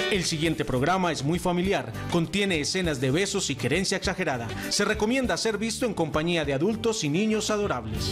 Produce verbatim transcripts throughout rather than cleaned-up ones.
El siguiente programa es muy familiar, contiene escenas de besos y querencia exagerada. Se recomienda ser visto en compañía de adultos y niños adorables.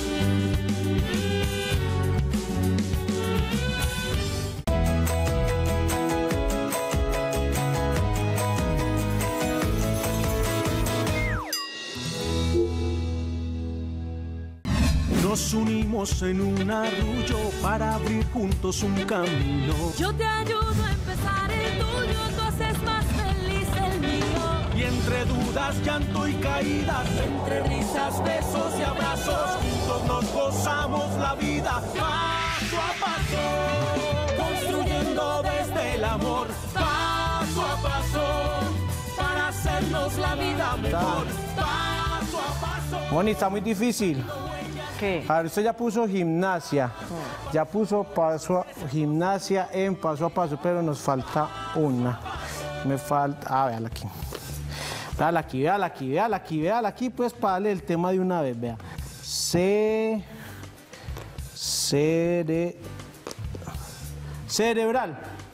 Nos unimos en un arrullo para abrir juntos un camino. Yo te ayudo a empezar el tuyo, tú haces más feliz el mío. Y entre dudas, llanto y caídas, entre risas, besos y abrazos, juntos nos gozamos la vida paso a paso, construyendo desde el amor, paso a paso, para hacernos la vida mejor, paso a paso. Moni, está muy difícil. ¿Qué? A ver, usted ya puso gimnasia, ya puso paso a, gimnasia en paso a paso, pero nos falta una. Me falta, ah, véala aquí. Véala aquí, véala aquí, véala aquí, véala aquí, pues para darle el tema de una vez, vea. Ce... Cere... Cerebral.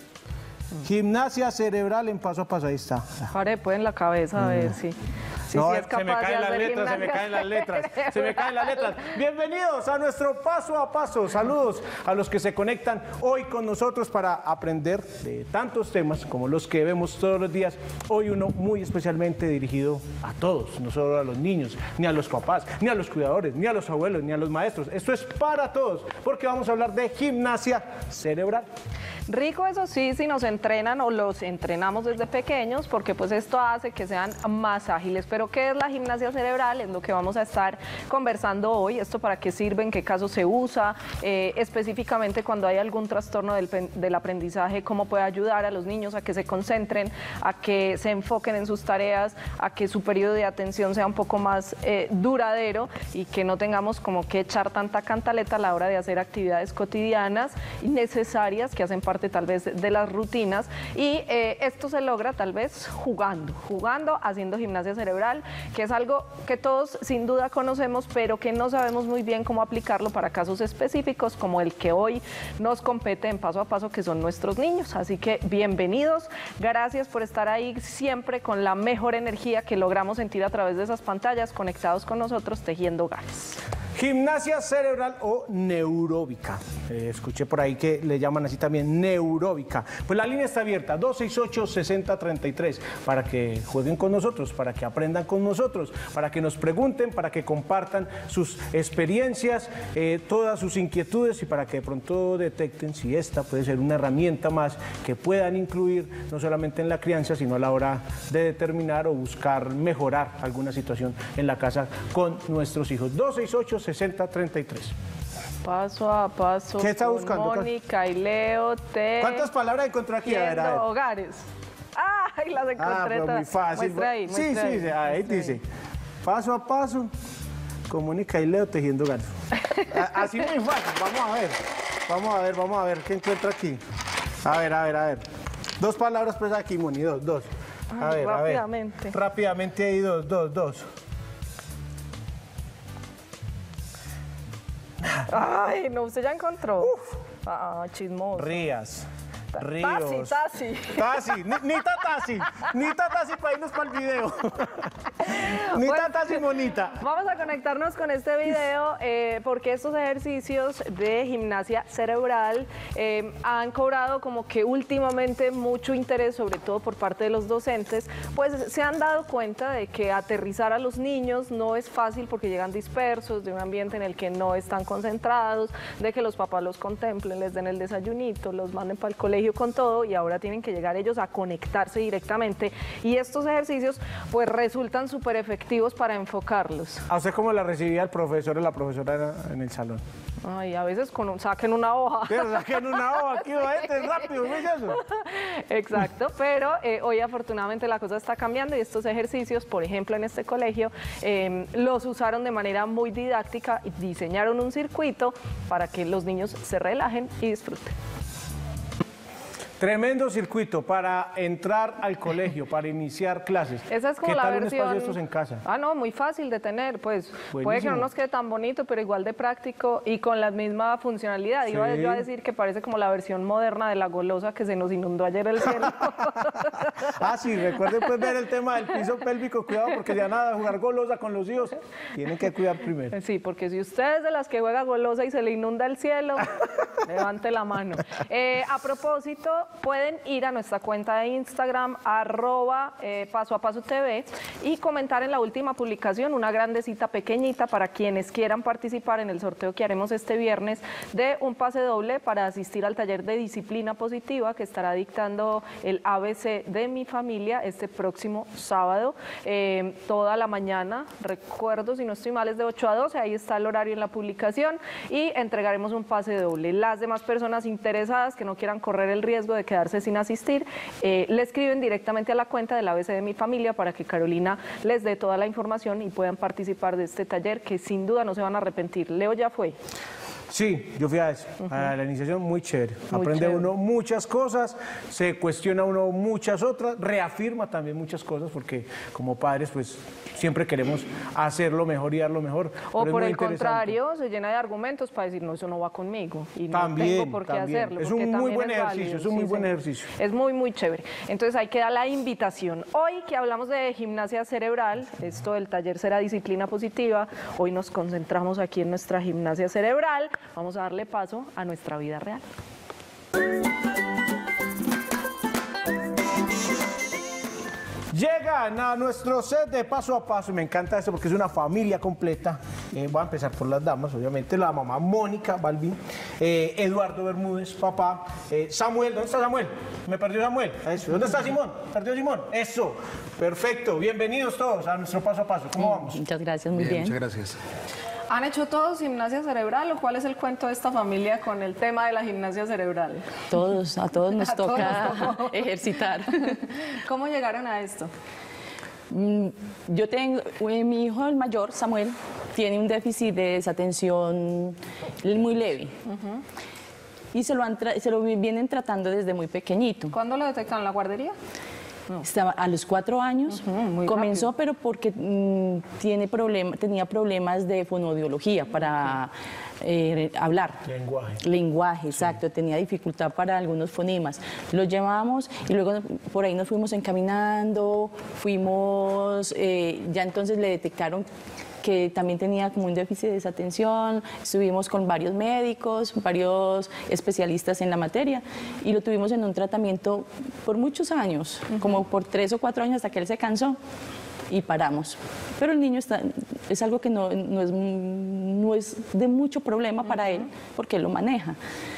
Gimnasia cerebral en paso a paso, ahí está. Pare, pues en la cabeza, a ver si... Sí, no, sí es se me caen las letras, se me caen las letras, se me caen las letras. Bienvenidos a nuestro paso a paso. Saludos a los que se conectan hoy con nosotros para aprender de tantos temas como los que vemos todos los días. Hoy uno muy especialmente dirigido a todos, no solo a los niños, ni a los papás, ni a los cuidadores, ni a los abuelos, ni a los maestros. Esto es para todos, porque vamos a hablar de gimnasia cerebral. Rico, eso sí, si nos entrenan o los entrenamos desde pequeños, porque pues esto hace que sean más ágiles. Pero ¿qué es la gimnasia cerebral? Es lo que vamos a estar conversando hoy. ¿Esto para qué sirve? ¿En qué caso se usa? Eh, específicamente cuando hay algún trastorno del, del aprendizaje, ¿cómo puede ayudar a los niños a que se concentren, a que se enfoquen en sus tareas, a que su periodo de atención sea un poco más eh, duradero y que no tengamos como que echar tanta cantaleta a la hora de hacer actividades cotidianas y necesarias que hacen parte tal vez de las rutinas? Y eh, esto se logra tal vez jugando, jugando, haciendo gimnasia cerebral, que es algo que todos sin duda conocemos, pero que no sabemos muy bien cómo aplicarlo para casos específicos como el que hoy nos compete en paso a paso, que son nuestros niños. Así que bienvenidos, gracias por estar ahí siempre con la mejor energía que logramos sentir a través de esas pantallas, conectados con nosotros, tejiendo hogares. Gimnasia cerebral o neuróbica. Eh, escuché por ahí que le llaman así también, neuróbica. Pues la línea está abierta, dos seis ocho, seis cero tres tres, para que jueguen con nosotros, para que aprendan con nosotros, para que nos pregunten, para que compartan sus experiencias, eh, todas sus inquietudes y para que de pronto detecten si esta puede ser una herramienta más que puedan incluir no solamente en la crianza, sino a la hora de determinar o buscar mejorar alguna situación en la casa con nuestros hijos. dos seis ocho, seis cero tres tres. Paso a paso. ¿Qué está con buscando? Mónica y Leo, te... ¿Cuántas palabras encontró aquí? A ver, a ver. Hogares. ¡Ay, las encontré! Ah, pero muy fácil. Muestra ahí, sí, muestra sí, ahí, ahí dice. Paso a paso, con Mónica y Leo tejiendo hogares. Así muy fácil. Vamos a ver. Vamos a ver, vamos a ver qué encuentra aquí. A ver, a ver, a ver. Dos palabras pues aquí, Moni, dos, dos. A Ay, ver, a ver. rápidamente. Rápidamente ahí, dos, dos, dos. Ay, no, usted ya encontró. Uf. Ah, chismoso. Rías. Ríos. Tasi, Tasi. Tasi, ni, ni Tasi, ni Tasi para irnos para el video. Ni Bueno, Tasi monita. Vamos a conectarnos con este video eh, porque estos ejercicios de gimnasia cerebral eh, han cobrado como que últimamente mucho interés, sobre todo por parte de los docentes, pues se han dado cuenta de que aterrizar a los niños no es fácil porque llegan dispersos de un ambiente en el que no están concentrados, de que los papás los contemplen, les den el desayunito, los manden para el colegio con todo y ahora tienen que llegar ellos a conectarse directamente y estos ejercicios pues resultan súper efectivos para enfocarlos. ¿A usted cómo la recibía el profesor o la profesora en el salón? Ay, a veces con un, saquen una hoja. Pero saquen una hoja, aquí va este, rápido, ¿no es eso? Exacto, pero eh, hoy afortunadamente la cosa está cambiando y estos ejercicios, por ejemplo en este colegio, eh, los usaron de manera muy didáctica y diseñaron un circuito para que los niños se relajen y disfruten. Tremendo circuito para entrar al colegio, para iniciar clases. Esa es como ¿Qué la tal versión... un espacio de estos en casa? Ah, no, muy fácil de tener, pues puede que Buenísimo. no nos quede tan bonito, pero igual de práctico y con la misma funcionalidad. Iba Sí. yo a decir que parece como la versión moderna de la golosa que se nos inundó ayer el cielo. Ah, sí, recuerden pues ver el tema del piso pélvico, cuidado porque ya nada, jugar golosa con los hijos, tienen que cuidar primero. Sí, porque si usted es de las que juega golosa y se le inunda el cielo, levante la mano. Eh, a propósito, pueden ir a nuestra cuenta de Instagram, arroba eh, paso a paso T V, y comentar en la última publicación una grandecita pequeñita para quienes quieran participar en el sorteo que haremos este viernes de un pase doble para asistir al taller de disciplina positiva que estará dictando el A B C de mi familia este próximo sábado, eh, toda la mañana. Recuerdo, si no estoy mal, es de ocho a doce, ahí está el horario en la publicación, y entregaremos un pase doble. Las demás personas interesadas que no quieran correr el riesgo de quedarse sin asistir, eh, le escriben directamente a la cuenta del A B C de mi familia para que Carolina les dé toda la información y puedan participar de este taller que sin duda no se van a arrepentir. Leo ya fue. Sí, yo fui a eso, a la iniciación muy chévere. Muy Aprende chévere. uno muchas cosas, se cuestiona uno muchas otras, reafirma también muchas cosas porque como padres pues siempre queremos hacer lo mejor y dar lo mejor. O pero es por muy el interesante. contrario, se llena de argumentos para decir, no, eso no va conmigo y no También, tengo por qué también. hacerlo. Es porque un muy también buen es ejercicio, válido. es un muy Sí, buen señor. ejercicio. Es muy, muy chévere. Entonces ahí queda la invitación. Hoy que hablamos de gimnasia cerebral, esto del taller será disciplina positiva, hoy nos concentramos aquí en nuestra gimnasia cerebral. Vamos a darle paso a nuestra vida real. Llegan a nuestro set de paso a paso, y me encanta esto porque es una familia completa. Eh, voy a empezar por las damas, obviamente, la mamá Mónica Balvin, eh, Eduardo Bermúdez, papá, eh, Samuel, ¿dónde está Samuel? Me perdió Samuel, eso. ¿Dónde está Simón? ¿Perdió Simón? Eso, perfecto, bienvenidos todos a nuestro paso a paso, ¿cómo vamos? Muchas gracias, muy bien. Muchas gracias. ¿Han hecho todos gimnasia cerebral o cuál es el cuento de esta familia con el tema de la gimnasia cerebral? Todos, a todos nos A todos toca nos tocó. ejercitar. ¿Cómo llegaron a esto? Mm, Yo tengo, eh, mi hijo el mayor, Samuel, tiene un déficit de desatención muy leve. Y se lo, han tra- se lo vi- vienen tratando desde muy pequeñito. ¿Cuándo lo detectaron en la guardería? Estaba a los cuatro años, muy comenzó, pero porque mm, tiene problema, tenía problemas de fonoaudiología para eh, hablar. Lenguaje. Lenguaje, exacto, tenía dificultad para algunos fonemas. Lo llevamos y luego por ahí nos fuimos encaminando, fuimos, eh, ya entonces le detectaron que también tenía como un déficit de desatención, estuvimos con varios médicos, varios especialistas en la materia y lo tuvimos en un tratamiento por muchos años, como por tres o cuatro años hasta que él se cansó y paramos. Pero el niño está, es algo que no, no, es, no es de mucho problema para él porque él lo maneja.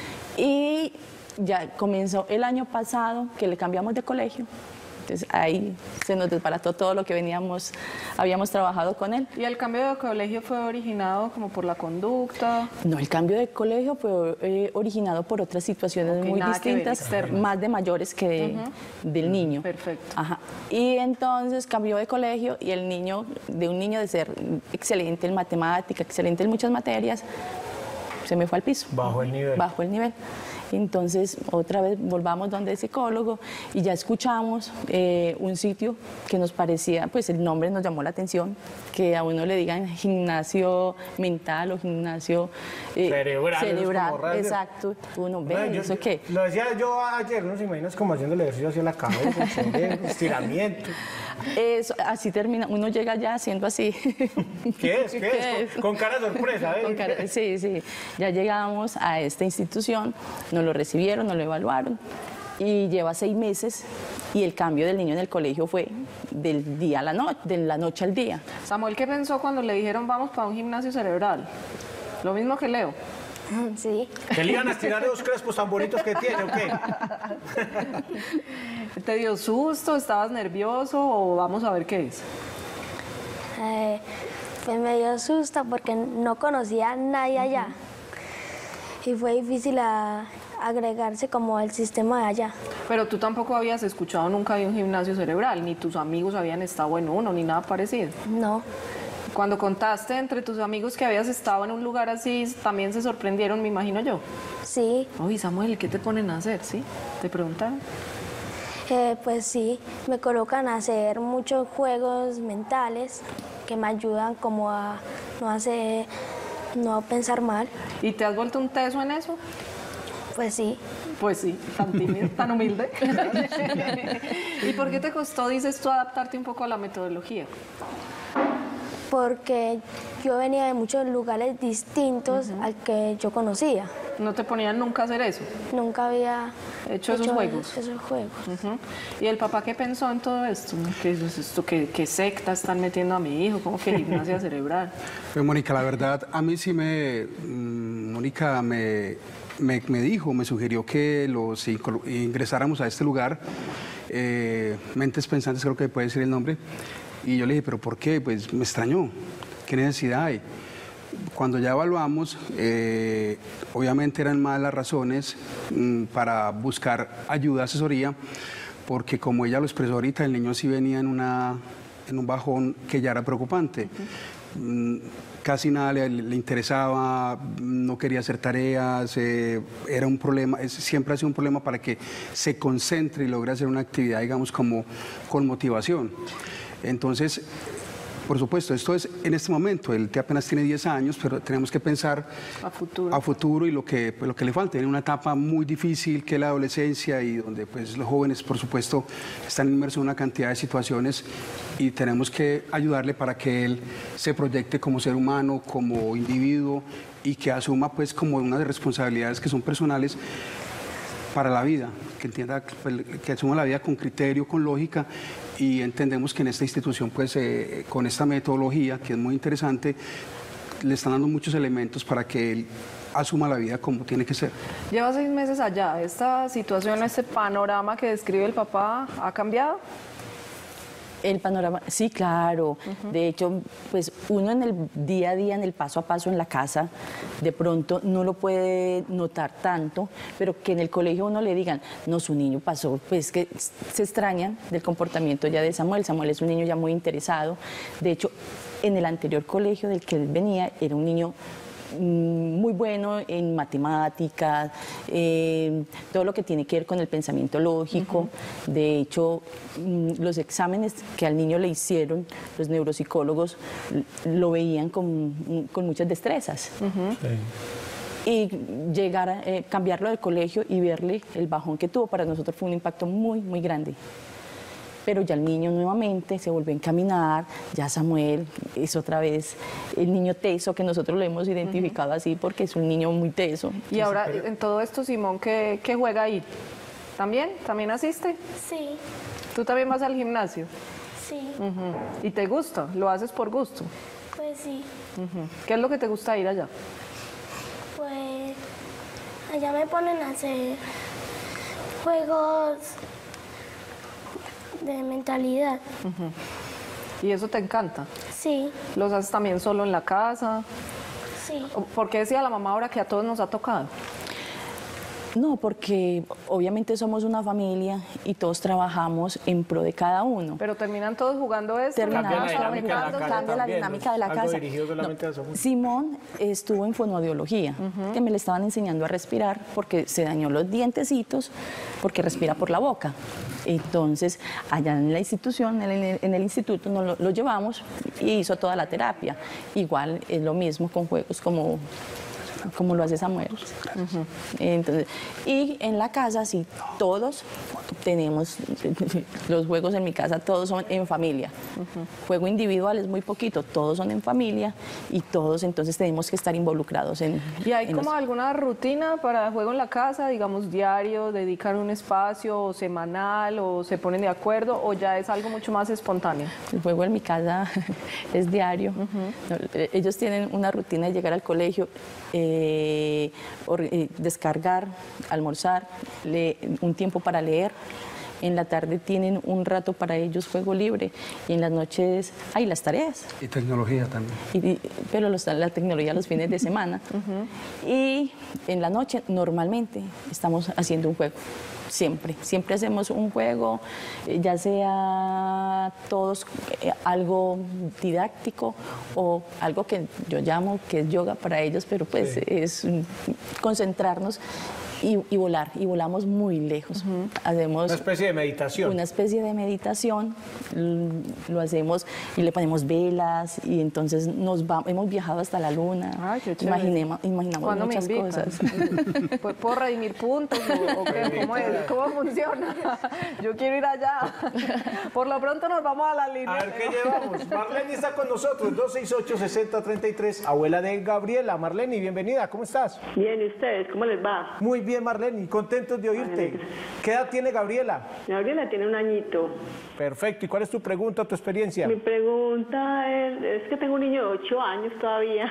Y ya comenzó el año pasado que le cambiamos de colegio. Entonces ahí se nos desbarató todo lo que veníamos, habíamos trabajado con él. ¿Y el cambio de colegio fue originado como por la conducta? No, el cambio de colegio fue eh, originado por otras situaciones Ok, muy nada que ver, distintas, externas. más de mayores que de- del niño. Perfecto. Ajá. Y entonces cambió de colegio y el niño, de un niño de ser excelente en matemática, excelente en muchas materias, se me fue al piso. Bajo el nivel. Bajo el nivel. Entonces, otra vez volvamos donde el psicólogo y ya escuchamos eh, un sitio que nos parecía, pues el nombre nos llamó la atención, que a uno le digan gimnasio mental o gimnasio eh, Cerebral, eso es cerebral, como raro. exacto. Uno ve, No, yo- ¿eso qué? Lo decía yo ayer, no se imaginas como haciendo el ejercicio hacia la cabeza, chévere, estiramiento. Eso, así termina, uno llega ya haciendo así. ¿Qué es? ¿Qué, ¿Qué es? es? Con, con cara de sorpresa, ¿eh? Con cara- sí, sí. Ya llegamos a esta institución, nos lo recibieron, nos lo evaluaron y lleva seis meses y el cambio del niño en el colegio fue del día a la noche, de la noche al día. Samuel, ¿qué pensó cuando le dijeron vamos para un gimnasio cerebral? Lo mismo que Leo. Sí, ¿Que le iban a estirar esos crespos tan bonitos que tiene o qué? ¿Te dio susto? ¿Estabas nervioso? ¿O vamos a ver qué es? eh, pues me dio susto porque no conocía a nadie allá y fue difícil a- agregarse como al sistema de allá. Pero tú tampoco habías escuchado nunca de un gimnasio cerebral, ni tus amigos habían estado en uno, ni nada parecido. No, Cuando contaste entre tus amigos que habías estado en un lugar así, también se sorprendieron, me imagino yo. Sí, Uy, Samuel, ¿qué te ponen a hacer? ¿Sí? ¿Te preguntaron? eh, pues sí, me colocan a hacer muchos juegos mentales que me ayudan como a no hacer, no pensar mal. ¿Y te has vuelto un teso en eso? Pues sí, Pues sí, tan tímido, tan humilde. ¿Y por qué te costó, dices tú, adaptarte un poco a la metodología? porque yo venía de muchos lugares distintos al que yo conocía. ¿No te ponían nunca a hacer eso? Nunca había Hecho esos juegos. Esos juegos. Ujú. ¿Y el papá qué pensó en todo esto? ¿Qué es esto? ¿Qué, qué secta están metiendo a mi hijo? ¿Cómo que gimnasia cerebral? Pues Mónica, la verdad, a mí sí me, mm, Mónica me, me, me dijo, me sugirió que los inclu- ingresáramos a este lugar, eh, Mentes Pensantes creo que puede ser el nombre, y yo le dije, ¿pero por qué? Pues me extrañó, ¿qué necesidad hay? Cuando ya evaluamos, eh, obviamente eran más las razones mm, para buscar ayuda, asesoría, porque como ella lo expresó ahorita, el niño sí venía en, una, en un bajón que ya era preocupante. Uh-huh. mm, casi nada le, le interesaba, no quería hacer tareas, eh, era un problema, es, siempre ha sido un problema para que se concentre y logre hacer una actividad, digamos, como con motivación. Entonces, por supuesto, esto es en este momento, él apenas tiene diez años, pero tenemos que pensar a futuro, a futuro y lo que, pues, lo que le falta. Tiene una etapa muy difícil que es la adolescencia y donde pues, los jóvenes, por supuesto, están inmersos en una cantidad de situaciones y tenemos que ayudarle para que él se proyecte como ser humano, como individuo y que asuma pues como unas responsabilidades que son personales para la vida, que entienda, que asuma la vida con criterio, con lógica, y entendemos que en esta institución, pues eh, con esta metodología, que es muy interesante, le están dando muchos elementos para que él asuma la vida como tiene que ser. Lleva seis meses allá, ¿esta situación, este panorama que describe el papá ha cambiado? El panorama, sí, claro. Uh-huh. De hecho, pues uno en el día a día, en el paso a paso en la casa, de pronto no lo puede notar tanto, pero que en el colegio uno le digan, no, su niño pasó, pues que se extrañan del comportamiento ya de Samuel. Samuel es un niño ya muy interesado. De hecho, en el anterior colegio del que él venía, era un niño muy bueno en matemáticas, eh, todo lo que tiene que ver con el pensamiento lógico. Uh-huh. De hecho, los exámenes que al niño le hicieron los neuropsicólogos lo veían con, con muchas destrezas. Uh-huh. Sí. Y llegar a eh, cambiarlo del colegio y verle el bajón que tuvo, para nosotros fue un impacto muy, muy grande. Pero ya el niño nuevamente se volvió a encaminar, ya Samuel es otra vez el niño teso, que nosotros lo hemos identificado uh-huh. así porque es un niño muy teso. Y ahora, en todo esto, Simón, ¿qué, qué juega ahí? ¿También? ¿También asiste? Sí. ¿Tú también vas al gimnasio? Sí. Uh-huh. ¿Y te gusta? ¿Lo haces por gusto? Pues sí. Uh-huh. ¿Qué es lo que te gusta ir allá? Pues allá me ponen a hacer juegos de mentalidad. Uh-huh. ¿Y eso te encanta? Sí. ¿Los haces también solo en la casa? Sí. ¿Por qué decía la mamá ahora que a todos nos ha tocado? No, porque obviamente somos una familia y todos trabajamos en pro de cada uno. Pero terminan todos jugando esto. Terminamos jugando, cambia la dinámica de la casa. No, Simón estuvo en fonoaudiología, uh-huh. que me le estaban enseñando a respirar porque se dañó los dientecitos, porque respira por la boca. Entonces, allá en la institución, en el, en el instituto, nos lo, lo llevamos y hizo toda la terapia. Igual es lo mismo con juegos como... como lo hace Samuel. Uh-huh. Entonces, y en la casa, sí, todos tenemos los juegos en mi casa, todos son en familia. Uh-huh. Juego individual es muy poquito, todos son en familia y todos entonces tenemos que estar involucrados en... ¿Y hay en como los... alguna rutina para juego en la casa, digamos diario, dedicar un espacio o semanal, o se ponen de acuerdo, o ya es algo mucho más espontáneo? El juego en mi casa es diario. Uh-huh. Ellos tienen una rutina de llegar al colegio, eh, or, eh, descargar, almorzar, le, un tiempo para leer En la tarde tienen un rato para ellos juego libre y en las noches hay las tareas. Y tecnología también. Y- y- pero los- la tecnología los fines de semana. Y en la noche normalmente estamos haciendo un juego. Siempre, siempre hacemos un juego, eh, ya sea todos eh, algo didáctico o algo que yo llamo que es yoga para ellos, pero pues Sí. es mm, concentrarnos y, y volar, y volamos muy lejos. Hacemos Una especie de meditación. una especie de meditación, l- lo hacemos y le ponemos velas y entonces nos va- hemos viajado hasta la luna. Ay, qué chévere. Imaginemos, imaginamos ¿Cuándo me muchas invitan? cosas. ¿Pu- ¿Puedo redimir puntos o, o qué? ¿Cómo, es? ¿Cómo funciona? Yo quiero ir allá. Por lo pronto nos vamos a la línea. A ver qué llevamos. Marlene está con nosotros, dos seis ocho, seis cero tres tres, abuela de Gabriela. Marlene, bienvenida, ¿cómo estás? Bien, ¿y ustedes? ¿Cómo les va? Muy bien, Marlene, contentos de oírte. ¿Qué edad tiene Gabriela? Gabriela tiene un añito. Perfecto, ¿y cuál es tu pregunta, tu experiencia? Mi pregunta es, es que tengo un niño de ocho años todavía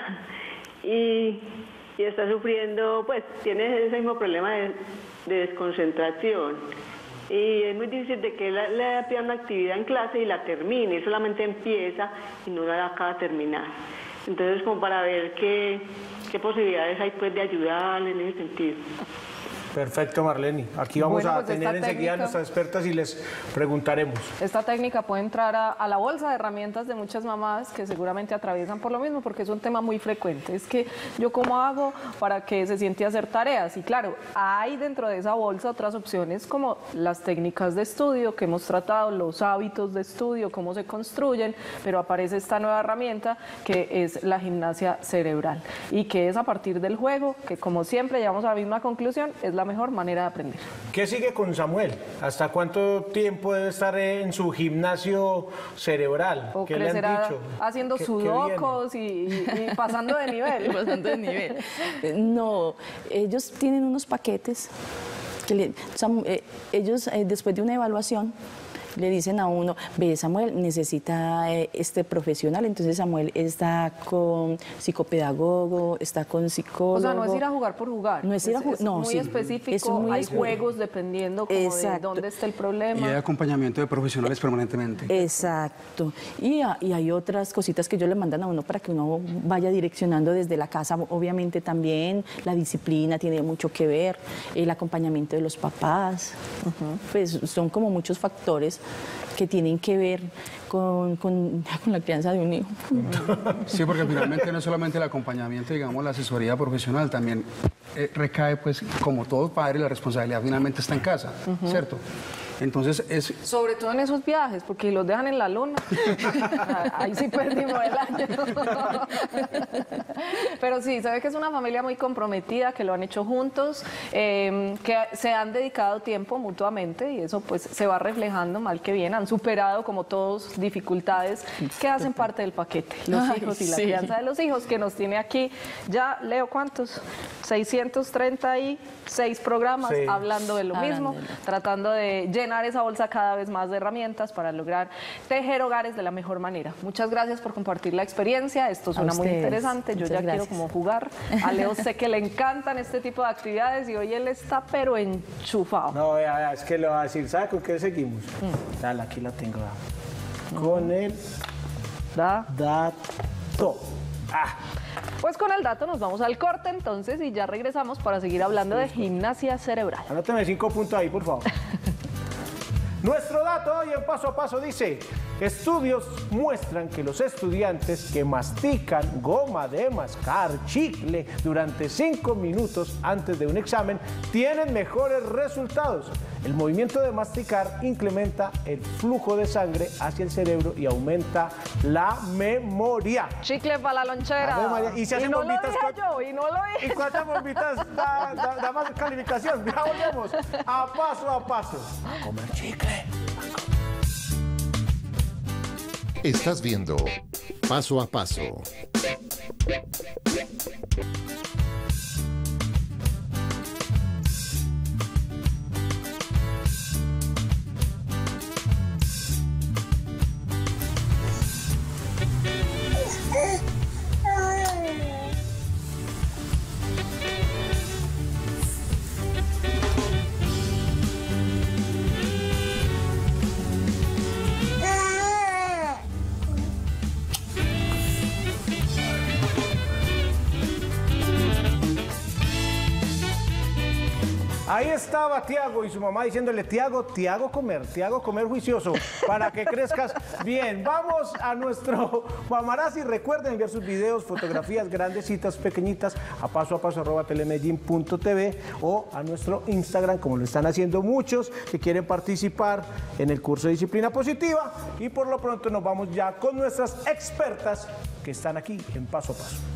y, y está sufriendo, pues tiene ese mismo problema de, de desconcentración. Y es muy difícil de que le, le pida una actividad en clase y la termine, solamente empieza y no la acaba de terminar. Entonces, como para ver qué, qué posibilidades hay pues de ayudarle en ese sentido. Perfecto, Marlene. Aquí vamos Bueno, a pues tener esta enseguida a técnica- nuestras expertas y les preguntaremos. Esta técnica puede entrar a, a la bolsa de herramientas de muchas mamás que seguramente atraviesan por lo mismo, porque es un tema muy frecuente. Es que yo cómo hago para que se siente a hacer tareas. Y claro, hay dentro de esa bolsa otras opciones como las técnicas de estudio que hemos tratado, los hábitos de estudio, cómo se construyen, pero aparece esta nueva herramienta que es la gimnasia cerebral y que es a partir del juego, que como siempre llegamos a la misma conclusión, es la mejor manera de aprender. ¿Qué sigue con Samuel? ¿Hasta cuánto tiempo debe estar en su gimnasio cerebral? O ¿Qué le han crecerá dicho? haciendo ¿Qué- qué sudokus y, y- y pasando de nivel. Pasando de nivel. Eh, No, ellos tienen unos paquetes que le- Sam- eh, ellos eh, después de una evaluación le dicen a uno, ve, Samuel necesita eh, este profesional, entonces Samuel está con psicopedagogo, está con psicólogo. O sea, no es ir a jugar por jugar. No es ir a ju- no, muy sí. específico, Es muy hay específico. juegos dependiendo como de Exacto. dónde está el Y problema. hay acompañamiento de profesionales permanentemente. Exacto. Y, a- y hay otras cositas que ellos le mandan a uno para que uno vaya direccionando desde la casa. Obviamente también la disciplina tiene mucho que ver, el acompañamiento de los papás. Pues son como muchos factores que tienen que ver con, con- con la crianza de un hijo. Sí, porque finalmente no es solamente el acompañamiento, digamos, la asesoría profesional, también eh, recae, pues, como todo padre, la responsabilidad finalmente está en casa, ¿cierto? Entonces, es, Sobre todo en esos viajes, porque los dejan en la luna. Ahí sí perdimos el año. Pero sí, se ve que es una familia muy comprometida, que lo han hecho juntos, eh, que se han dedicado tiempo mutuamente y eso pues se va reflejando mal que bien. Han superado como todos dificultades que hacen parte del paquete. Los Ay, hijos y la sí. crianza de los hijos que nos tiene aquí. Ya, Leo, ¿cuántos? seiscientos treinta y seis programas Sí. hablando de lo Hablando mismo, de lo- tratando de llenar esa bolsa cada vez más de herramientas para lograr tejer hogares de la mejor manera. Muchas gracias por compartir la experiencia. Esto suena muy ustedes. interesante. Yo Muchas ya quiero gracias. como jugar. A Leo sé que le encantan este tipo de actividades y hoy él está pero enchufado. No, vea, vea, es que le voy a decir, ¿sabe con qué seguimos? Dale, aquí la tengo. vea. Con el ¿Da? dato. Ah, Pues con el dato nos vamos al corte entonces y ya regresamos para seguir hablando de gimnasia cerebral. anóteme cinco puntos ahí, por favor. Nuestro dato hoy en Paso a Paso dice, estudios muestran que los estudiantes que mastican goma de mascar, chicle, durante cinco minutos antes de un examen, tienen mejores resultados. El movimiento de masticar incrementa el flujo de sangre hacia el cerebro y aumenta la memoria. Chicle para la lonchera. Ave María, y se hacen no bombitas lo dije con- yo, y no lo ¿Y dije. cuántas bombitas da, da- da más calificación? Ya volvemos a Paso a Paso. A comer chicle. Estás viendo Paso a Paso. Ahí estaba Tiago y su mamá diciéndole, Tiago, te hago comer, te hago comer juicioso para que crezcas bien. Vamos a nuestro Mamarazzi. Recuerden enviar sus videos, fotografías, grandecitas, pequeñitas, a paso a paso arroba telemedellín punto tv o a nuestro Instagram, como lo están haciendo muchos que quieren participar en el curso de disciplina positiva. Y por lo pronto nos vamos ya con nuestras expertas que están aquí en Paso a Paso.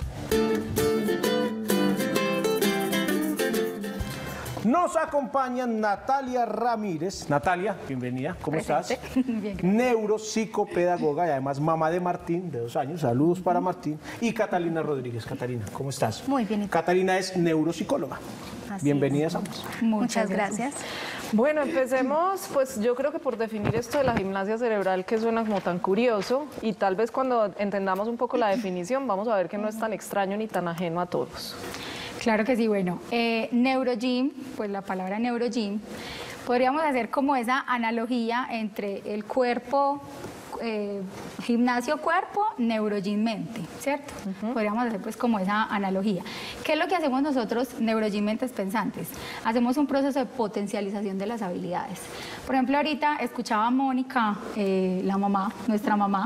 Nos acompañan Natalia Ramírez. Natalia, bienvenida, ¿cómo Presente. estás? Bien, gracias. Neuropsicopedagoga y además mamá de Martín, de dos años. Saludos para Martín. Y Catalina Rodríguez. Catalina, ¿cómo estás? Muy bien. ¿Y tú? Catalina es neuropsicóloga. Así Bienvenidas es. ambas. Muchas gracias. Bueno, empecemos, pues yo creo que por definir esto de la gimnasia cerebral, que suena como tan curioso, y tal vez cuando entendamos un poco la definición, vamos a ver que no es tan extraño ni tan ajeno a todos. Claro que sí, bueno, eh, neurogym, pues la palabra neurogym, podríamos hacer como esa analogía entre el cuerpo, eh, gimnasio cuerpo, neurogym mente, ¿cierto? Uh-huh. Podríamos hacer pues como esa analogía. ¿Qué es lo que hacemos nosotros, neurogym mentes pensantes? Hacemos un proceso de potencialización de las habilidades. Por ejemplo, ahorita escuchaba a Mónica, eh, la mamá, nuestra mamá,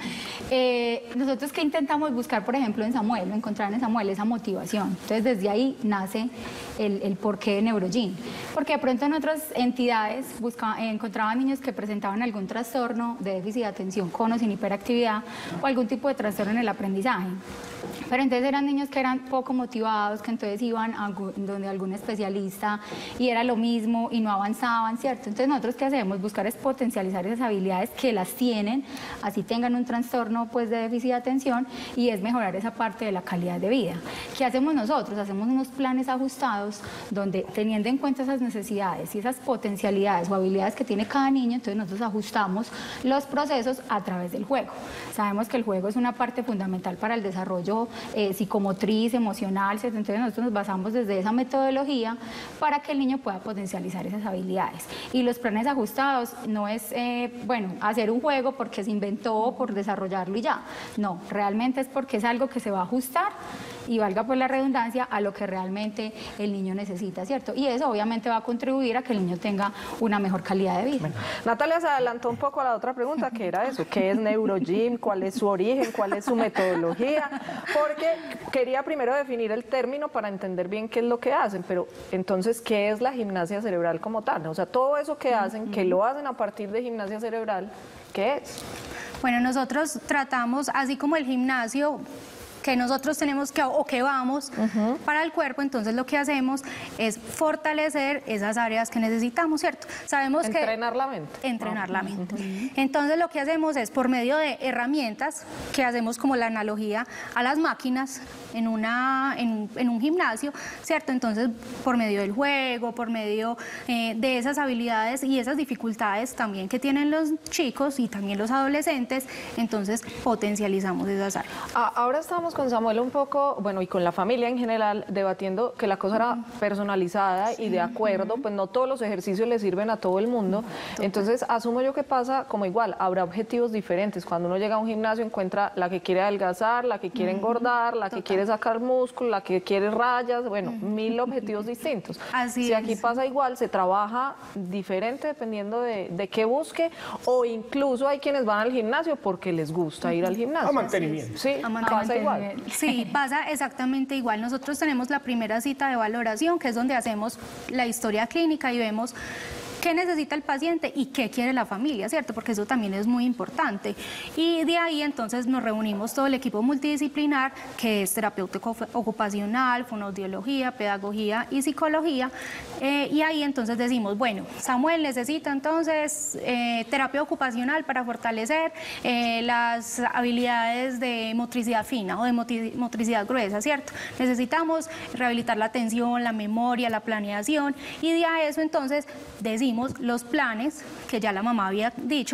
eh, nosotros que intentamos buscar, por ejemplo, en Samuel, encontrar en Samuel esa motivación. Entonces, desde ahí nace el, el porqué de neurogym. Porque de pronto en otras entidades buscaba, eh, encontraban niños que presentaban algún trastorno de déficit de atención con o sin hiperactividad o algún tipo de trastorno en el aprendizaje. Pero entonces eran niños que eran poco motivados, que entonces iban a donde algún especialista y era lo mismo y no avanzaban, ¿cierto? Entonces nosotros ¿qué hacemos? Buscar es potencializar esas habilidades que las tienen, así tengan un trastorno pues de déficit de atención, y es mejorar esa parte de la calidad de vida. ¿Qué hacemos nosotros? Hacemos unos planes ajustados donde, teniendo en cuenta esas necesidades y esas potencialidades o habilidades que tiene cada niño, entonces nosotros ajustamos los procesos a través del juego. Sabemos que el juego es una parte fundamental para el desarrollo eh, psicomotriz, emocional, ¿cierto? Entonces nosotros nos basamos desde esa metodología para que el niño pueda potencializar esas habilidades. Y los planes ajustados no es, eh, bueno, hacer un juego porque se inventó por desarrollarlo y ya. No, realmente es porque es algo que se va a ajustar y valga por la redundancia a lo que realmente el niño necesita, ¿cierto? Y eso obviamente va a contribuir a que el niño tenga una mejor calidad de vida. Bueno, Natalia se adelantó un poco a la otra pregunta, que era eso, ¿qué es neurogym? ¿Cuál es su origen? ¿Cuál es su metodología? Porque quería primero definir el término para entender bien qué es lo que hacen, pero entonces, ¿qué es la gimnasia cerebral como tal? O sea, todo eso que hacen, que lo hacen a partir de gimnasia cerebral, ¿qué es? Bueno, nosotros tratamos, así como el gimnasio, que nosotros tenemos que, o que vamos uh-huh. para el cuerpo, entonces lo que hacemos es fortalecer esas áreas que necesitamos, ¿cierto? Sabemos entrenar que... Entrenar la mente. Entrenar uh-huh. la mente. Uh-huh. Entonces lo que hacemos es, por medio de herramientas, que hacemos como la analogía a las máquinas en, una, en, en un gimnasio, ¿cierto? Entonces, por medio del juego, por medio eh, de esas habilidades y esas dificultades también que tienen los chicos y también los adolescentes, entonces potencializamos esas áreas. Ah, ahora estamos con Samuel un poco, bueno, y con la familia en general, debatiendo que la cosa era personalizada sí. y de acuerdo, pues no todos los ejercicios le sirven a todo el mundo. Total. Entonces, asumo yo que pasa como igual, habrá objetivos diferentes. Cuando uno llega a un gimnasio encuentra la que quiere adelgazar, la que quiere engordar, la Total. que quiere sacar músculo, la que quiere rayas, bueno, uh-huh. mil objetivos distintos. Así si es. aquí pasa igual, se trabaja diferente dependiendo de, de qué busque, o incluso hay quienes van al gimnasio porque les gusta ir al gimnasio. A mantenimiento. Sí, a pasa mantenimiento. igual. Sí, pasa exactamente igual. Nosotros tenemos la primera cita de valoración, que es donde hacemos la historia clínica y vemos qué necesita el paciente y qué quiere la familia, ¿cierto? Porque eso también es muy importante. Y de ahí entonces nos reunimos todo el equipo multidisciplinar, que es terapéutico ocupacional, fonoaudiología, pedagogía y psicología. Eh, y ahí entonces decimos, bueno, Samuel necesita entonces eh, terapia ocupacional para fortalecer eh, las habilidades de motricidad fina o de motricidad gruesa, ¿cierto? Necesitamos rehabilitar la atención, la memoria, la planeación, y de a eso entonces decimos los planes que ya la mamá había dicho,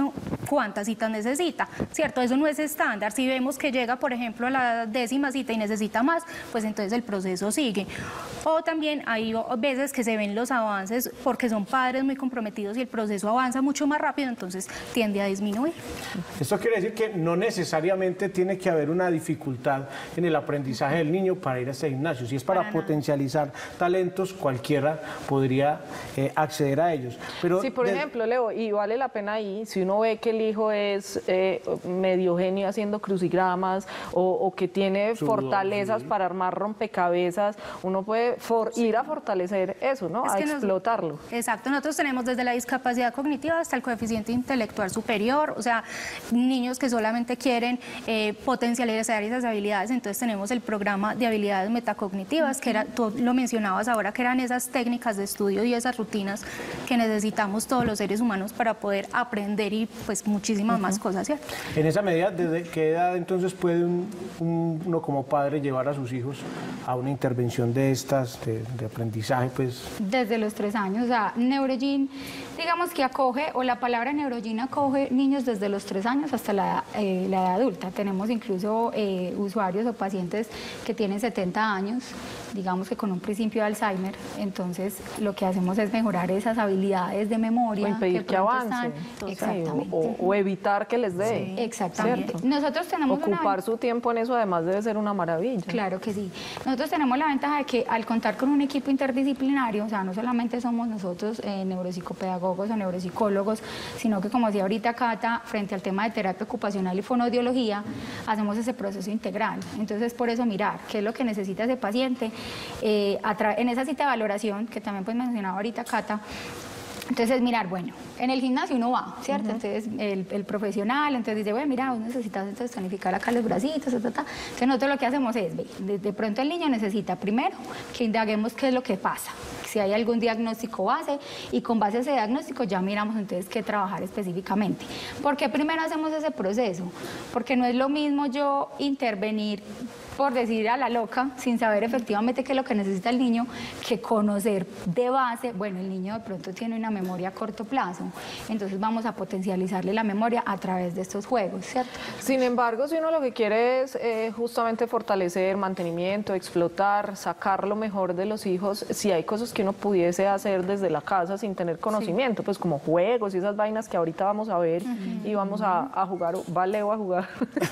cuántas citas necesita, ¿cierto? Eso no es estándar. Si vemos que llega, por ejemplo, a la décima cita y necesita más, pues entonces el proceso sigue. O también hay veces que se ven los avances porque son padres muy comprometidos y el proceso avanza mucho más rápido, entonces tiende a disminuir. Esto quiere decir que no necesariamente tiene que haber una dificultad en el aprendizaje del niño para ir a este gimnasio. Si es para, para potencializar talentos, cualquiera podría eh, acceder a ellos. Pero sí, por de... ejemplo, Leo, y vale la pena ahí, si uno ve que el hijo es eh, medio genio haciendo crucigramas o, o que tiene Su fortalezas sí. para armar rompecabezas, uno puede for sí. ir a fortalecer eso, ¿no? Es a explotarlo. Nos... Exacto, nosotros tenemos desde la discapacidad cognitiva hasta el coeficiente intelectual superior, o sea, niños que solamente quieren eh, potencializar esas habilidades, entonces tenemos el programa de habilidades metacognitivas, que era, tú lo mencionabas ahora, que eran esas técnicas de estudio y esas rutinas que necesitamos todos los seres humanos para poder aprender y pues muchísimas uh-huh. más cosas, ¿cierto? En esa medida, ¿desde qué edad entonces puede un, un, uno como padre llevar a sus hijos a una intervención de estas, de, de aprendizaje? Pues desde los tres años, o sea, Neurogym, digamos que acoge, o la palabra Neurogym acoge niños desde los tres años hasta la, eh, la edad adulta. Tenemos incluso eh, usuarios o pacientes que tienen setenta años, digamos que con un principio de Alzheimer, entonces lo que hacemos es mejorar esas habilidades de memoria. O impedir que, que avance. Están, exactamente. O, o evitar que les dé. Sí, exactamente. ¿Cierto? Nosotros tenemos Ocupar una... su tiempo en eso además debe ser una maravilla. Claro que sí. Nosotros tenemos la ventaja de que al contar con un equipo interdisciplinario, o sea, no solamente somos nosotros eh, neuropsicopedagogos o neuropsicólogos, sino que como decía ahorita Cata, frente al tema de terapia ocupacional y fonoaudiología, hacemos ese proceso integral. Entonces, por eso mirar qué es lo que necesita ese paciente. Eh, en esa cita de valoración, que también pues mencionaba ahorita Cata, entonces mirar, bueno, en el gimnasio uno va, ¿cierto? Uh-huh. Entonces el, el profesional, entonces dice, bueno, mira, vos necesitas entonces tonificar acá los bracitos, ta, ta, ta. Entonces nosotros lo que hacemos es, de, de pronto el niño necesita primero que indaguemos qué es lo que pasa, si hay algún diagnóstico base, y con base a ese diagnóstico ya miramos entonces qué trabajar específicamente. ¿Por qué primero hacemos ese proceso? Porque no es lo mismo yo intervenir, por decir a la loca, sin saber efectivamente qué es lo que necesita el niño, que conocer de base, bueno, el niño de pronto tiene una memoria a corto plazo, entonces vamos a potencializarle la memoria a través de estos juegos, ¿cierto? Sin embargo, si uno lo que quiere es eh, justamente fortalecer, mantenimiento, explotar, sacar lo mejor de los hijos, si hay cosas que uno pudiese hacer desde la casa sin tener conocimiento, sí. pues como juegos y esas vainas que ahorita vamos a ver uh-huh. y vamos a, a jugar, va Leo a jugar.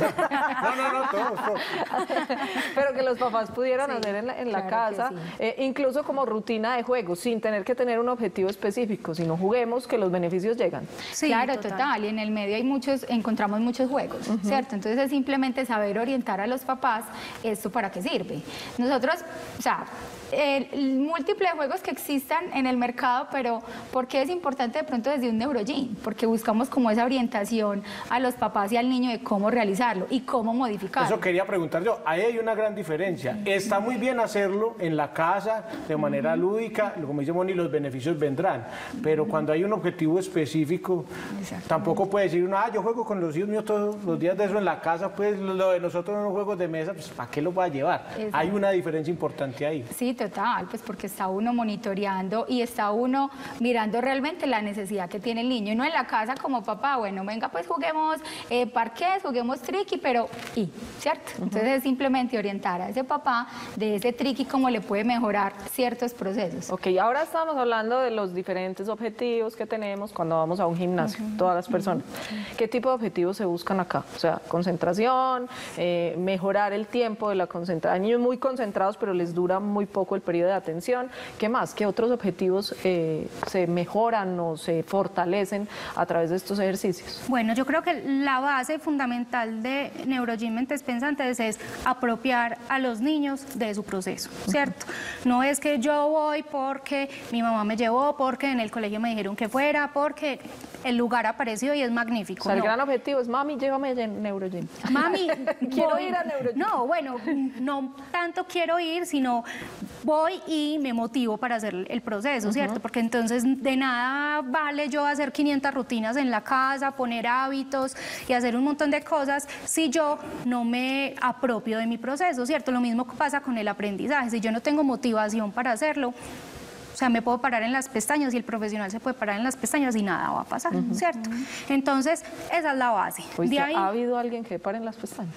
No, no, no, todos, todos. Pero que los papás pudieran sí, hacer en la, en la claro casa, sí. eh, incluso como rutina de juego, sin tener que tener un objetivo específico, sino juguemos que los beneficios llegan. Sí, claro, total. total. Y en el medio hay muchos, encontramos muchos juegos, uh-huh. ¿cierto? Entonces es simplemente saber orientar a los papás esto para qué sirve. Nosotros, o sea, el, el múltiple de juegos que existan en el mercado, pero ¿por qué es importante de pronto desde un Neurogym? Porque buscamos como esa orientación a los papás y al niño de cómo realizarlo y cómo modificarlo. Eso quería preguntar yo, ahí hay una gran diferencia. Está muy bien hacerlo en la casa de manera lúdica, como dice Moni, los beneficios vendrán, pero cuando hay un objetivo específico, tampoco puede decir uno, ah, yo juego con los hijos míos todos los días de eso en la casa, pues lo de nosotros en los juegos de mesa, pues ¿para qué los va a llevar? Exacto. Hay una diferencia importante ahí. Sí, total, pues porque está uno monitoreando y está uno mirando realmente la necesidad que tiene el niño, y no en la casa como papá, bueno, venga pues juguemos eh, parqués, juguemos triqui, pero y, ¿cierto? Uh-huh. Entonces es simplemente orientar a ese papá de ese triqui cómo le puede mejorar ciertos procesos. Ok, ahora estamos hablando de los diferentes objetivos que tenemos cuando vamos a un gimnasio, uh-huh. todas las personas. Uh-huh. ¿Qué tipo de objetivos se buscan acá? O sea, concentración, eh, mejorar el tiempo de la concentración. Hay niños muy concentrados, pero les dura muy poco el periodo de atención. ¿Qué más? ¿Qué otros objetivos eh, se mejoran o se fortalecen a través de estos ejercicios? Bueno, yo creo que la base fundamental de Neurogym Mentes Pensantes es apropiar a los niños de su proceso, ¿cierto? Uh-huh. No es que yo voy porque mi mamá me llevó, porque en el colegio me dijeron que fuera, porque el lugar apareció y es magnífico. O sea, el no. gran objetivo es, mami, llévame a Neurogym. Mami, quiero voy, ir a Neurogym. No, bueno, no tanto quiero ir, sino voy y me motivo para hacer el proceso, uh-huh. ¿cierto? Porque entonces de nada vale yo hacer quinientas rutinas en la casa, poner hábitos y hacer un montón de cosas si yo no me apropio de mi proceso, ¿cierto? Lo mismo pasa con el aprendizaje. Si yo no tengo motivación para hacerlo, O sea, me puedo parar en las pestañas y el profesional se puede parar en las pestañas y nada va a pasar, uh-huh. ¿cierto? Entonces, esa es la base. Pues de ahí... ¿Ha habido alguien que pare en las pestañas?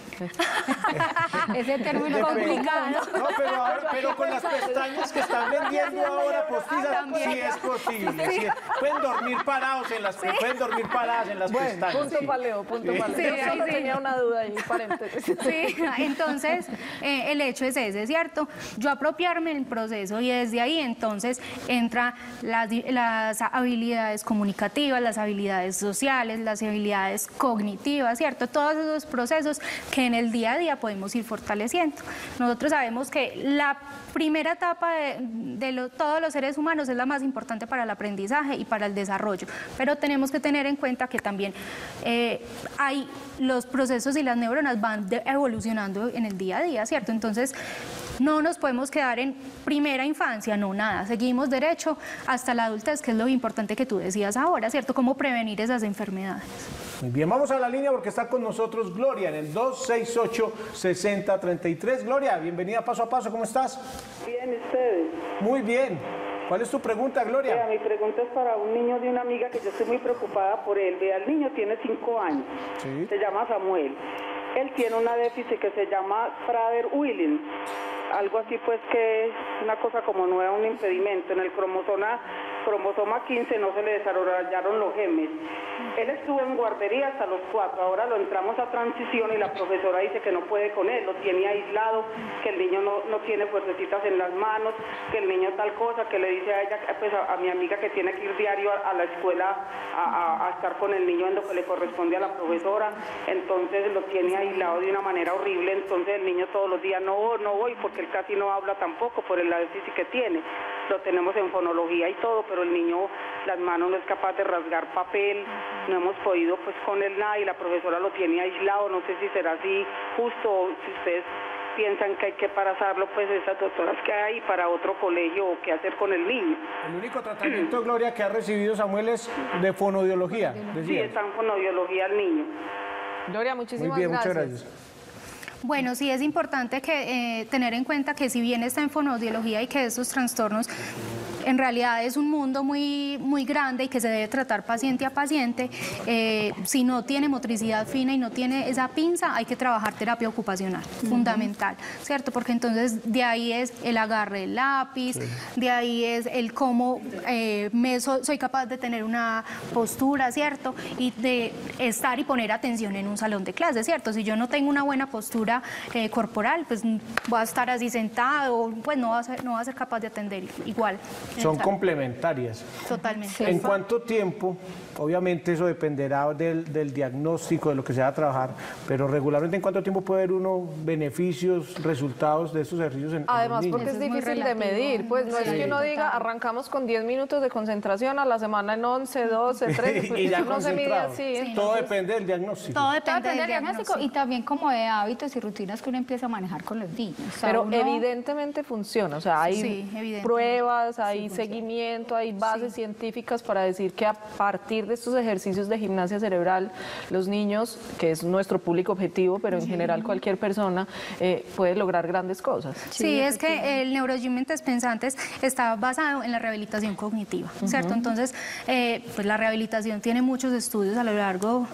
Ese término complicado. No, pero, a ver, pero con las pestañas que están vendiendo ahora postizas, sí es posible. Sí. Sí. Pueden dormir parados en las sí. pueden dormir paradas en las bueno, pestañas. Punto sí. paleo, punto sí. paleo. Sí, Yo solo sí. tenía una duda ahí, paréntesis. Sí, entonces eh, el hecho es ese, ¿cierto? Yo apropiarme del proceso y desde ahí entonces entra las, las habilidades comunicativas, las habilidades sociales, las habilidades cognitivas, ¿cierto? Todos esos procesos que en el día a día podemos ir fortaleciendo. Nosotros sabemos que la primera etapa de, de lo, todos los seres humanos es la más importante para el aprendizaje y para el desarrollo, pero tenemos que tener en cuenta que también eh, hay los procesos y las neuronas van de, evolucionando en el día a día, ¿cierto? Entonces, no nos podemos quedar en primera infancia, no, nada, seguimos derecho hasta la adultez, que es lo importante que tú decías ahora, ¿cierto? Cómo prevenir esas enfermedades. Muy bien, vamos a la línea porque está con nosotros Gloria en el dos seis ocho, seis cero tres tres. Gloria, bienvenida a Paso a Paso, ¿cómo estás? Bien, ¿ustedes? Muy bien. ¿Cuál es tu pregunta, Gloria? Vea, mi pregunta es para un niño de una amiga que yo estoy muy preocupada por él. Vea, el niño tiene cinco años, sí. Se llama Samuel. Él tiene una déficit que se llama Prader-Willi, algo así pues que es una cosa como nueva, un impedimento. En el cromosoma, cromosoma quince no se le desarrollaron los genes. Él estuvo en guardería hasta los cuatro, ahora lo entramos a transición y la profesora dice que no puede con él, lo tiene aislado, que el niño no, no tiene fuercecitas en las manos, que el niño tal cosa, que le dice a ella, pues a, a mi amiga que tiene que ir diario a, a la escuela a, a, a estar con el niño en lo que le corresponde a la profesora, entonces lo tiene aislado de una manera horrible, entonces el niño todos los días no, no voy porque él casi no habla tampoco por el déficit que tiene, lo tenemos en fonología y todo, pero el niño las manos no es capaz de rasgar papel, no hemos podido pues con él nada y la profesora lo tiene aislado, no sé si será así justo o si ustedes piensan que hay que pasarlo pues esas doctoras que hay para otro colegio o qué hacer con el niño. El único tratamiento, Gloria, que ha recibido Samuel es de fonodiología. Sí, está en fonodiología el niño. Gloria, muchísimas Muy bien, gracias. Muchas gracias. Bueno, sí es importante que, eh, tener en cuenta que si bien está en fonodiología y que estos trastornos en realidad es un mundo muy, muy grande y que se debe tratar paciente a paciente, eh, si no tiene motricidad fina y no tiene esa pinza, hay que trabajar terapia ocupacional, uh-huh. fundamental, ¿cierto? Porque entonces de ahí es el agarre del lápiz, sí. de ahí es el cómo eh, me so, soy capaz de tener una postura, ¿cierto? Y de estar y poner atención en un salón de clases, ¿cierto? Si yo no tengo una buena postura eh, corporal, pues voy a estar así sentado, pues no va a ser, no va a ser capaz de atender igual. Son complementarias. Totalmente. ¿En cuánto tiempo? Obviamente eso dependerá del, del diagnóstico, de lo que se va a trabajar, pero regularmente ¿en cuánto tiempo puede ver uno beneficios, resultados de estos ejercicios en, Además, en los porque niños? es difícil de medir, pues no sí. es que uno diga, arrancamos con diez minutos de concentración a la semana en once, doce, trece, pues y ya no se mide así. Sí, entonces... Todo depende del diagnóstico. Todo depende, Todo depende del diagnóstico, diagnóstico y también como de hábitos y rutinas que uno empieza a manejar con los niños. O sea, pero uno... evidentemente funciona, o sea, hay sí, pruebas, hay sí, seguimiento, hay bases sí. científicas para decir que a partir de estos ejercicios de gimnasia cerebral, los niños, que es nuestro público objetivo, pero en sí. general cualquier persona, eh, puede lograr grandes cosas. Sí, sí es que el neurogym Mentes Pensantes está basado en la rehabilitación cognitiva, ¿cierto? Uh-huh. Entonces, eh, pues la rehabilitación tiene muchos estudios a lo largo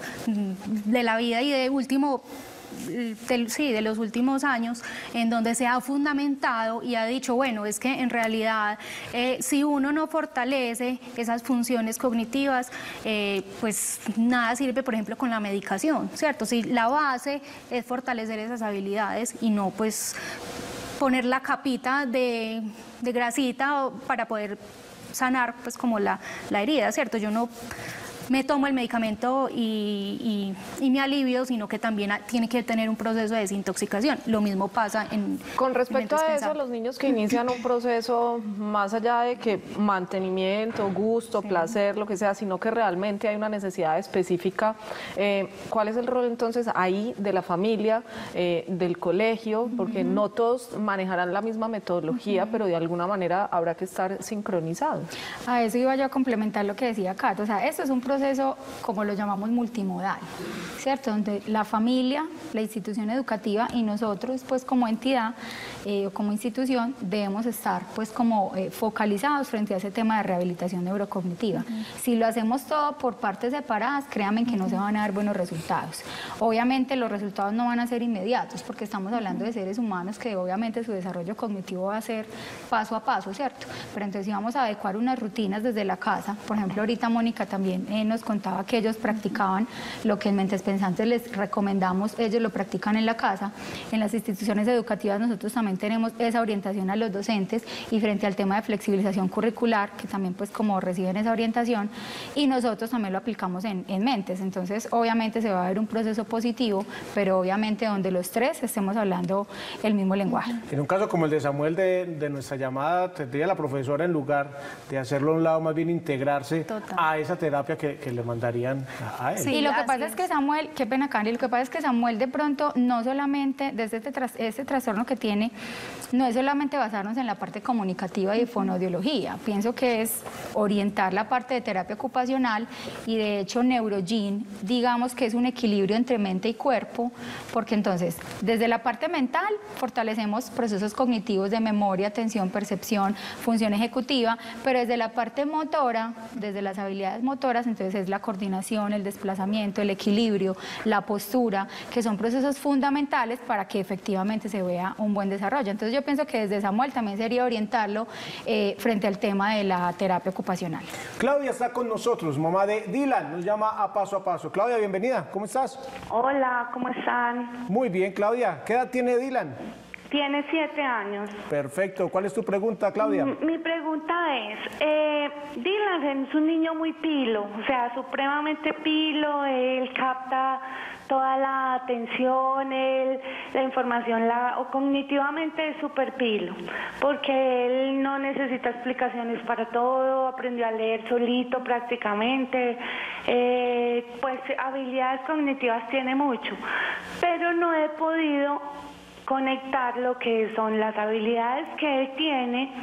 de la vida y de último... De, sí, de los últimos años, en donde se ha fundamentado y ha dicho, bueno, es que en realidad eh, si uno no fortalece esas funciones cognitivas, eh, pues nada sirve, por ejemplo, con la medicación, ¿cierto? Si la base es fortalecer esas habilidades y no pues poner la capita de, de grasita para poder sanar pues como la, la herida, ¿cierto? Yo no... me tomo el medicamento y, y, y me alivio, sino que también tiene que tener un proceso de desintoxicación. Lo mismo pasa en... Con respecto a eso, los niños que inician un proceso más allá de que mantenimiento, gusto, sí. placer, lo que sea, sino que realmente hay una necesidad específica, eh, ¿cuál es el rol entonces ahí de la familia, eh, del colegio? Porque uh-huh. no todos manejarán la misma metodología, uh-huh. pero de alguna manera habrá que estar sincronizados. A eso iba yo a complementar lo que decía Kat, o sea, esto es un proceso proceso, como lo llamamos, multimodal, ¿cierto? Donde la familia, la institución educativa y nosotros, pues como entidad eh, o como institución, debemos estar pues como eh, focalizados frente a ese tema de rehabilitación neurocognitiva. Uh-huh. Si lo hacemos todo por partes separadas, créanme que uh-huh. no se van a dar buenos resultados. Obviamente los resultados no van a ser inmediatos, porque estamos hablando de seres humanos que obviamente su desarrollo cognitivo va a ser paso a paso, ¿cierto? Pero entonces si vamos a adecuar unas rutinas desde la casa, por ejemplo, ahorita Mónica también eh, nos contaba que ellos practicaban lo que en Mentes Pensantes les recomendamos, ellos lo practican en la casa. En las instituciones educativas nosotros también tenemos esa orientación a los docentes y frente al tema de flexibilización curricular, que también pues como reciben esa orientación, y nosotros también lo aplicamos en, en Mentes. Entonces obviamente se va a ver un proceso positivo, pero obviamente donde los tres estemos hablando el mismo lenguaje. En un caso como el de Samuel de, de nuestra llamada, tendría la profesora, en lugar de hacerlo a un lado, más bien integrarse Total. a esa terapia que, que le mandarían a él. Sí, y lo que pasa es que Samuel, qué pena Candy, lo que pasa es que Samuel de pronto no solamente, desde este, tras, este trastorno que tiene, no es solamente basarnos en la parte comunicativa y de fonoaudiología, pienso que es orientar la parte de terapia ocupacional y de hecho NeuroGym, digamos que es un equilibrio entre mente y cuerpo, porque entonces desde la parte mental fortalecemos procesos cognitivos de memoria, atención, percepción, función ejecutiva, pero desde la parte motora, desde las habilidades motoras, entonces es la coordinación, el desplazamiento, el equilibrio, la postura, que son procesos fundamentales para que efectivamente se vea un buen desarrollo. Entonces yo pienso que desde Samuel también sería orientarlo eh, frente al tema de la terapia ocupacional. Claudia está con nosotros, mamá de Dylan, nos llama a Paso a Paso. Claudia, bienvenida, ¿cómo estás? Hola, ¿cómo están? Muy bien, Claudia. ¿Qué edad tiene Dylan? Tiene siete años. Perfecto. ¿Cuál es tu pregunta, Claudia? Mi, mi pregunta es, eh, Dylan es un niño muy pilo, o sea, supremamente pilo, él capta toda la atención, él, la información, la, o cognitivamente es súper pilo, porque él no necesita explicaciones para todo, aprendió a leer solito prácticamente, eh, pues habilidades cognitivas tiene mucho, pero no he podido conectar lo que son las habilidades que él tiene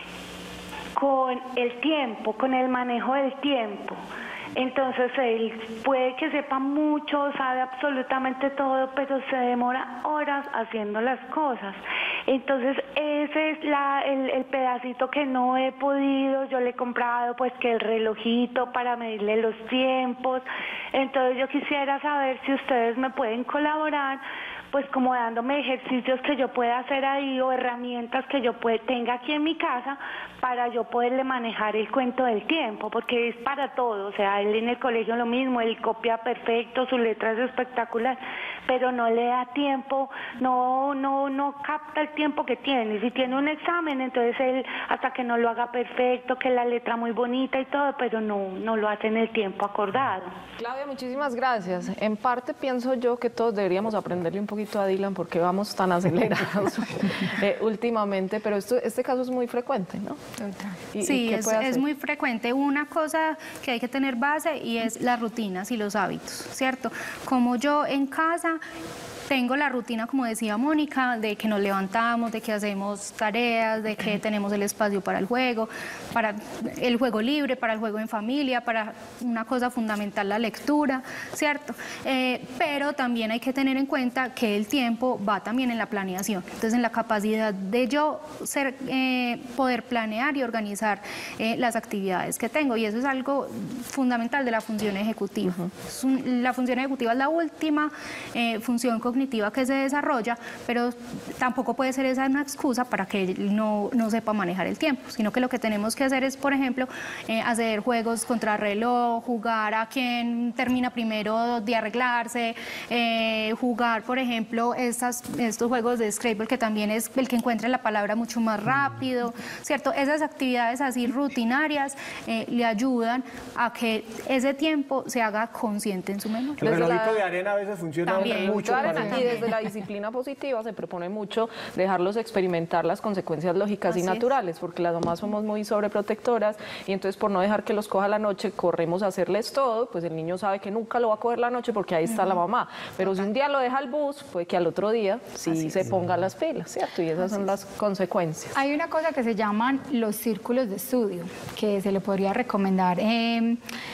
con el tiempo, con el manejo del tiempo. Entonces él puede que sepa mucho, sabe absolutamente todo, pero se demora horas haciendo las cosas. Entonces ese es la, el, el pedacito que no he podido, yo le he comprado pues que el relojito para medirle los tiempos. Entonces yo quisiera saber si ustedes me pueden colaborar, pues como dándome ejercicios que yo pueda hacer ahí o herramientas que yo pueda, tenga aquí en mi casa para yo poderle manejar el cuento del tiempo, porque es para todo, o sea, él en el colegio lo mismo, él copia perfecto, su letra es espectacular, pero no le da tiempo, no, no, no capta el tiempo que tiene. Si tiene un examen, entonces él hasta que no lo haga perfecto, que la letra muy bonita y todo, pero no, no lo hace en el tiempo acordado. Claudia, muchísimas gracias. En parte pienso yo que todos deberíamos aprenderle un poquito a Dylan porque vamos tan acelerados eh, últimamente, pero esto, este caso es muy frecuente, ¿no? ¿Y, sí, y es, es muy frecuente. Una cosa que hay que tener base y es las rutinas y los hábitos, ¿cierto? Como yo en casa tengo la rutina, como decía Mónica, de que nos levantamos, de que hacemos tareas, de que tenemos el espacio para el juego, para el juego libre, para el juego en familia, para una cosa fundamental, la lectura, ¿cierto? Eh, pero también hay que tener en cuenta que el tiempo va también en la planeación. Entonces, en la capacidad de yo ser, eh, poder planear y organizar eh, las actividades que tengo. Y eso es algo fundamental de la función ejecutiva. Uh-huh. un, la función ejecutiva es la última eh, función cognitiva que se desarrolla, pero tampoco puede ser esa una excusa para que él no, no sepa manejar el tiempo, sino que lo que tenemos que hacer es, por ejemplo, eh, hacer juegos contra reloj, jugar a quien termina primero de arreglarse, eh, jugar, por ejemplo, estas, estos juegos de Scrabble, que también es el que encuentra la palabra mucho más rápido, ¿cierto? Esas actividades así rutinarias eh, le ayudan a que ese tiempo se haga consciente en su memoria. El relojito de arena a veces funciona también, mucho. Para y desde la disciplina positiva se propone mucho dejarlos experimentar las consecuencias lógicas Así y naturales, es. porque las mamás somos muy sobreprotectoras y entonces por no dejar que los coja la noche, corremos a hacerles todo, pues el niño sabe que nunca lo va a coger la noche porque ahí está uh-huh. la mamá. Pero Total. si un día lo deja al bus, puede que al otro día sí Así se es. ponga las pilas, ¿cierto? Y esas Así son es. las consecuencias. Hay una cosa que se llaman los círculos de estudio, que se le podría recomendar. Eh,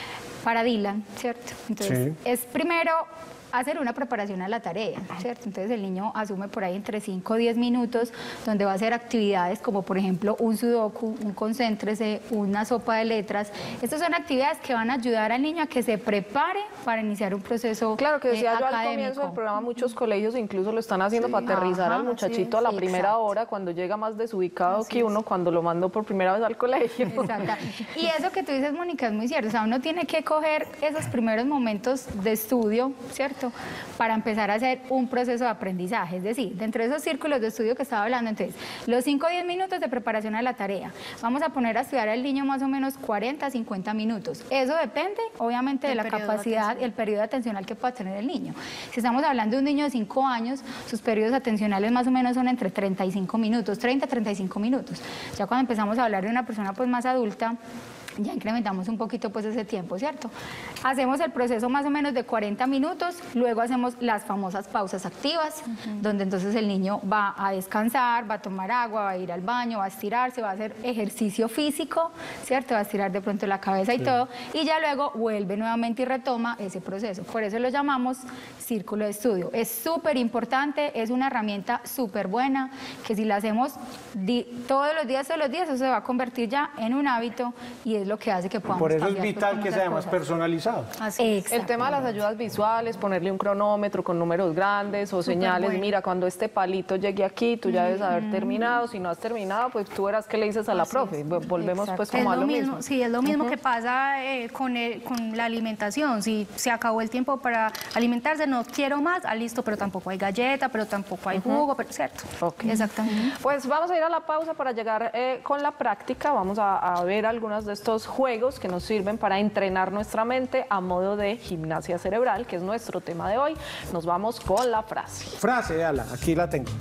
para Dylan, ¿cierto? Entonces, Sí. es primero hacer una preparación a la tarea, ¿cierto? Entonces el niño asume por ahí entre cinco o diez minutos donde va a hacer actividades como por ejemplo un sudoku, un concéntrese, una sopa de letras. Estas son actividades que van a ayudar al niño a que se prepare para iniciar un proceso Claro, que decía eh, yo al académico. comienzo del programa, muchos colegios incluso lo están haciendo Sí. para aterrizar Ajá, al muchachito sí, a la sí, primera exacto. hora, cuando llega más desubicado Así que es. uno cuando lo mandó por primera vez al colegio. Exacto. Y eso que tú dices, Mónica, es muy cierto. O sea, uno tiene que coger esos primeros momentos de estudio, ¿cierto? Para empezar a hacer un proceso de aprendizaje. Es decir, dentro de esos círculos de estudio que estaba hablando, entonces, los cinco o diez minutos de preparación a la tarea. Vamos a poner a estudiar al niño más o menos cuarenta a cincuenta minutos. Eso depende, obviamente, de Del la periodo de capacidad atención. y el periodo atencional que pueda tener el niño. Si estamos hablando de un niño de cinco años, sus periodos atencionales más o menos son entre treinta y cinco minutos, treinta a treinta y cinco minutos. Ya cuando empezamos a hablar de una persona pues más adulta, ya incrementamos un poquito pues ese tiempo, ¿cierto? Hacemos el proceso más o menos de cuarenta minutos, luego hacemos las famosas pausas activas, uh-huh. donde entonces el niño va a descansar, va a tomar agua, va a ir al baño, va a estirarse, va a hacer ejercicio físico, ¿cierto? Va a estirar de pronto la cabeza y sí. todo, y ya luego vuelve nuevamente y retoma ese proceso. Por eso lo llamamos círculo de estudio. Es súper importante, es una herramienta súper buena, que si la hacemos di- todos los días, todos los días, eso se va a convertir ya en un hábito y es lo que hace que podamos Por eso es cambiar, vital pues, que sea más cosas. personalizado. Así es. El tema de las ayudas visuales, ponerle un cronómetro con números grandes o Súper señales, bueno. mira, cuando este palito llegue aquí, tú ya debes haber Mm. terminado, si no has terminado, pues tú verás qué le dices a la Así profe. es. Volvemos pues Es como a lo lo mismo, mismo. sí, es lo mismo Ujú. que pasa eh, con, el- con la alimentación. Si se acabó el tiempo para alimentarse, no quiero más, ah, listo, pero tampoco hay galleta, pero tampoco hay jugo, pero, ¿cierto? Ok. Exactamente. Pues vamos a ir a la pausa para llegar eh, con la práctica. Vamos a, a ver algunos de estos juegos que nos sirven para entrenar nuestra mente a modo de gimnasia cerebral, que es nuestro tema de hoy. Nos vamos con la frase. Frase, ala, aquí la tengo.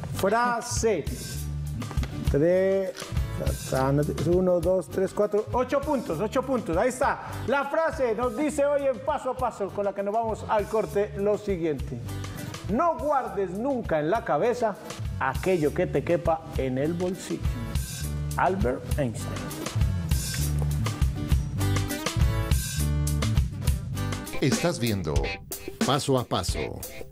Frase. Tres, uno, dos, tres, cuatro, ocho puntos, ocho puntos. Ahí está. La frase nos dice hoy en Paso a Paso, con la que nos vamos al corte, lo siguiente. No guardes nunca en la cabeza aquello que te quepa en el bolsillo. Albert Einstein. Estás viendo Paso a Paso.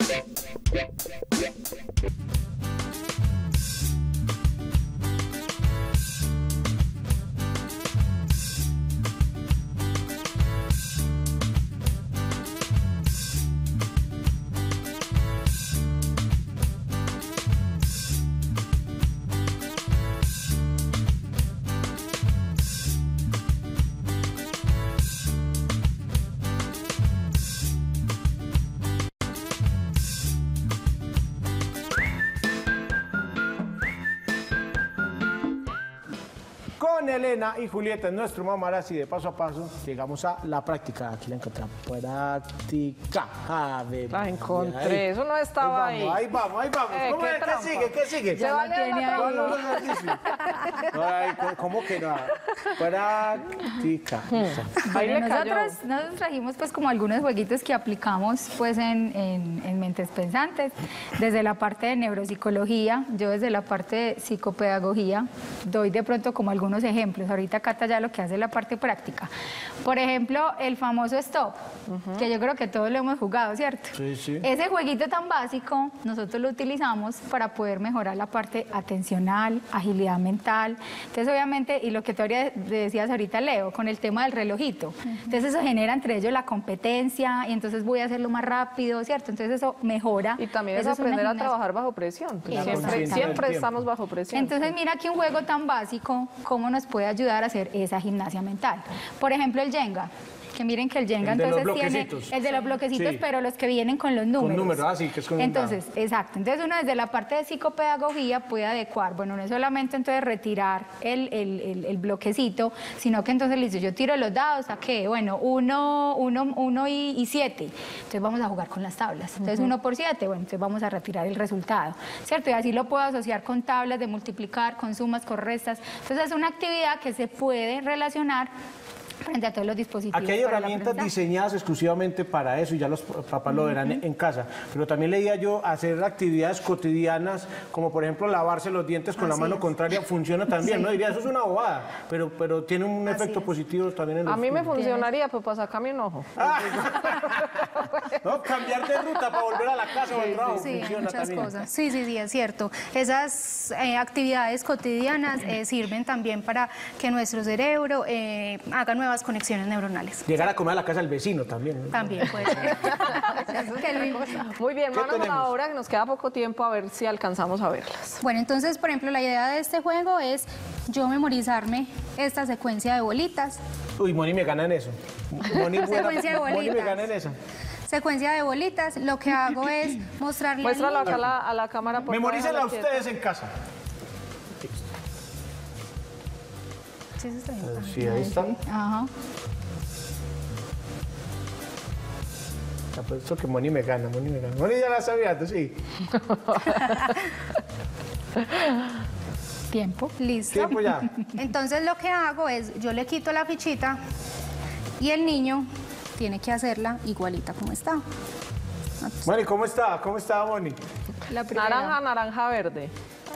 Con Elena y Julieta en nuestro mamarazzi de Paso a Paso, llegamos a la práctica. Aquí la encontramos. Práctica. A ver, La encontré, eso no estaba ahí. Ahí vamos, ahí vamos. Eh, ¿Cómo qué es? ¿Qué trampa. sigue? ¿Qué sigue? Se va a leer la tiene ahí. No, no, trampa. no, no, es difícil. No, ay, ¿cómo que no? Práctica. Ahí le Bueno, cayó. nosotros, nosotros trajimos pues como algunos jueguitos que aplicamos pues en, en, en Mentes Pensantes, desde la parte de neuropsicología, yo desde la parte de psicopedagogía, doy de pronto como algunos ejemplos. Ahorita Cata ya lo que hace es la parte práctica. Por ejemplo, el famoso stop, que yo creo que todos lo hemos jugado, ¿cierto? Sí, sí. Ese jueguito tan básico, nosotros lo utilizamos para poder mejorar la parte atencional, agilidad mental. Entonces, obviamente, y lo que tú ahorita decías ahorita, Leo, con el tema del relojito. Entonces, eso genera entre ellos la competencia y entonces voy a hacerlo más rápido, ¿cierto? Entonces, eso mejora. Y también es Eso una aprender a gimnasia. trabajar bajo presión. La Siempre, conciencia siempre del estamos bajo presión. Entonces, mira que un juego tan básico, ¿cómo nos puede ayudar a hacer esa gimnasia mental? Por ejemplo, el Jenga. Que miren que el Jenga El de los entonces tiene bloquecitos. el de los bloquecitos, Sí. pero los que vienen con los números. números, ah, sí, que es con un Entonces, exacto. Entonces uno desde la parte de psicopedagogía puede adecuar, bueno, no es solamente entonces retirar el, el, el, el bloquecito, sino que entonces le dice, yo tiro los dados, ¿a qué? Bueno, uno, uno, uno y, y siete. Entonces vamos a jugar con las tablas. Entonces uno por siete, bueno, entonces vamos a retirar el resultado, ¿cierto? Y así lo puedo asociar con tablas de multiplicar, con sumas, con restas. Entonces es una actividad que se puede relacionar frente a todos los dispositivos. Aquí hay para el herramientas aprendizaje. diseñadas exclusivamente para eso y ya los papás lo verán en casa. Pero también leía yo hacer actividades cotidianas, como por ejemplo lavarse los dientes con Así la mano es. contraria, funciona también, Sí. ¿no? Diría, eso es una bobada, pero, pero tiene un Así efecto es. positivo también en los A mí me niños. funcionaría, pues para sacarme un ojo. No, cambiar de ruta para volver a la casa o al trabajo Sí, funciona muchas también. cosas. Sí, sí, sí, es cierto. Esas eh, actividades cotidianas eh, sirven también para que nuestro cerebro eh, haga nuevas conexiones neuronales. Llegar a comer a la casa del vecino también, ¿no? También puede ser. Qué lindo. Muy bien, ¿Qué manos a la tenemos? obra, que nos queda poco tiempo a ver si alcanzamos a verlas. Bueno, entonces, por ejemplo, la idea de este juego es yo memorizarme esta secuencia de bolitas. Uy, Moni me gana en eso. Moni, buena- Secuencia de Moni me bolitas. gana en esa. Secuencia de bolitas, lo que hago es mostrarle al Muéstralo acá a niño. la, a la cámara. por favor, Memorícenla déjala quieta. ustedes en casa. Sí, sí, está bien. Sí, ahí están. Ajá. Apuesto que Moni me gana, Moni me gana. Moni ya la sabía, tú sí. Tiempo. Listo. Tiempo ya. Entonces lo que hago es, yo le quito la fichita y el niño tiene que hacerla igualita como está. Moni, ¿cómo está? ¿Cómo está, Moni? La primera. Naranja, naranja, verde.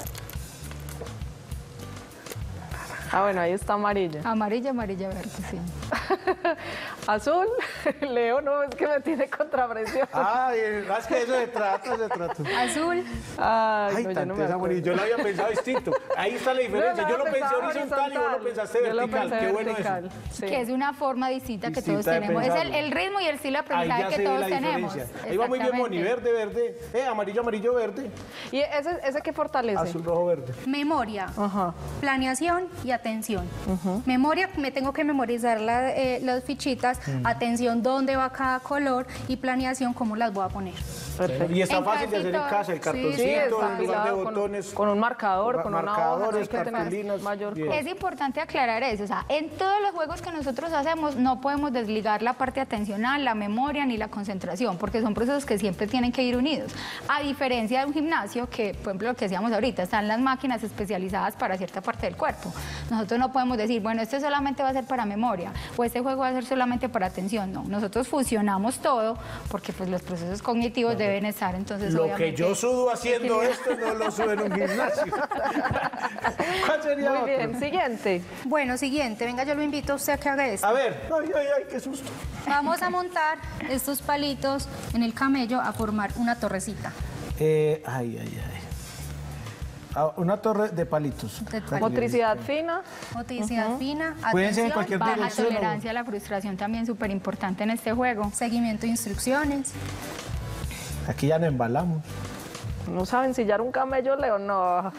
Ah, bueno, ahí está amarilla. Amarilla, amarilla, verde, sí. Azul, Leo, no, es que me tiene contrapresión. Ay, es que eso se trata, se trata. Azul. Ay, Ay, no, yo no tanta me esa acuerdo. Moni, yo lo había pensado distinto. Ahí está la diferencia. No, Yo no, lo pensé pensaba horizontal y vos lo pensaste Yo lo vertical. pensé Qué bueno vertical, eso. sí. Que es una forma distinta que Distinta todos de tenemos. Es el, pensarlo. el ritmo y el estilo de Ahí aprendizaje ya que se ve todos la tenemos. diferencia. Ahí va muy bien, Moni. Exactamente. Verde, verde. Eh, amarillo, amarillo, verde. ¿Y ese, ese qué fortalece? Azul, rojo, verde. Memoria, Ajá. planeación y atención. Memoria, me tengo que memorizar la- eh, las fichitas, atención, dónde va cada color y planeación, cómo las voy a poner. Perfecto. Y está En fácil de hacer en casito, casa, el sí, cartoncito, Sí, está en lugar de afilado con, botones. con un marcador, Ma- con una hoja, no hay marcadores, que tener cartulinas, mayor bien. cosa. Es importante aclarar eso, o sea, en todos los juegos que nosotros hacemos no podemos desligar la parte atencional, la memoria ni la concentración, porque son procesos que siempre tienen que ir unidos. A diferencia de un gimnasio, que por ejemplo lo que decíamos ahorita, están las máquinas especializadas para cierta parte del cuerpo. Nosotros no podemos decir, bueno, este solamente va a ser para memoria o este juego va a ser solamente para atención, no. Nosotros fusionamos todo porque pues los procesos cognitivos deben estar, entonces Lo que obviamente, yo sudo haciendo esto no lo subo en un gimnasio. ¿Cuál sería Muy otro? bien, siguiente. Bueno, siguiente, venga, yo lo invito a usted a que haga esto. A ver. Ay, ay, ay, qué susto. Vamos a montar estos palitos en el camello a formar una torrecita. Eh, ay, ay, ay. Ah, una torre de palitos. De palitos. Motricidad fina. Motricidad fina, Pueden ser en atención, cualquier baja dirección, ¿no? tolerancia a la frustración también súper importante en este juego. seguimiento de instrucciones. Aquí ya nos embalamos. No saben sillar un camello, Leo, no.